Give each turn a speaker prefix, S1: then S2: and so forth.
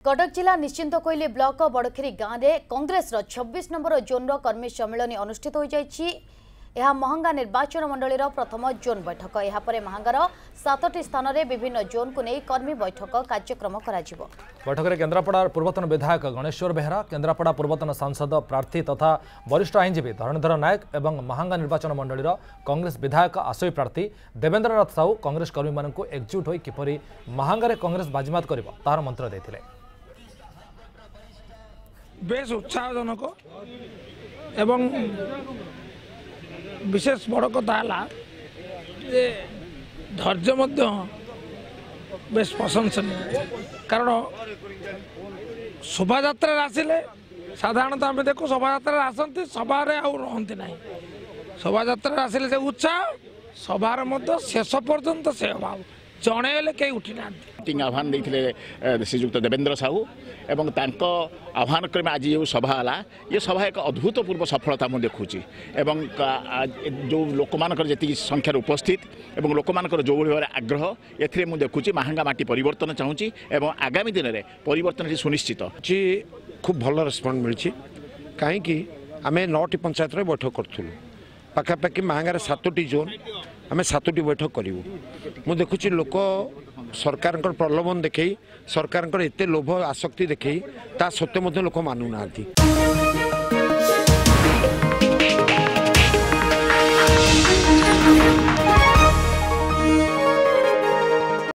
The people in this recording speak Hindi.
S1: कटक जिला निश्चिंत कोइली ब्लॉक बड़खेरी गाँव में कांग्रेस 26 नंबर जोन कर्मी सम्मेलन अनुष्ठित हो जाइछि। यह महांगा निर्वाचन मंडली प्रथम जोन बैठक। यापर महांगार 7टी स्थान में विभिन्न जोन को नहीं कर्मी बैठक कार्यक्रम कराजिबो।
S2: बैठक में केन्द्रापड़ा पूर्वतन विधायक गणेश्वर बेहरा, केन्द्रापड़ा पूर्वतन सांसद प्रार्थी तथा वरिष्ठ आईनजीवी धरणीधर नायक एवं महांगा निर्वाचन मंडली कांग्रेस विधायक आसोई प्रार्थी देवेंद्र नाथ साहू कांग्रेस कर्मी मानक एकजुट होई किपरि महांगा कांग्रेस बाजीमात करिबो तार मंत्र देथिले।
S3: बेस उत्साहजनक एवं विशेष बड़ कथा है धैर्य बेस प्रशंसनीय। कारण शोभा आसिले साधारणतः आम देखो शोभा आसती सभा रहती ना। शोभा आसिले से उत्साह सभार शेष पर्यंत से अभाव जड़े कई उठी ना।
S4: आह्वान देते श्रीजुक्त देवेंद्र साहू एवं तांको आह्वान क्रमे आज जो सभा है ये सभा एक अभूतपूर्व सफलता मुझे देखुची एवं जो लोक मानकर जी संख्यार उपस्थित एवं लोक मानकर जो भाव आग्रह ए मुझे देखुची महांगा माटी परिवर्तन चाहूँगी एवं आगामी दिन में परिवर्तन सुनिश्चित
S5: खूब भल रेस्पॉन्स मिली। कहीं आम 9टी पंचायत बैठक करूँ पाखापाखि महांगार 7टी जोन आम 7टी बैठक करूँ। मु देखुची लोक सरकार प्रलोभन देखे सरकार एत लोभ आसक्ति देखे ता सत्वे लोक मानु ना।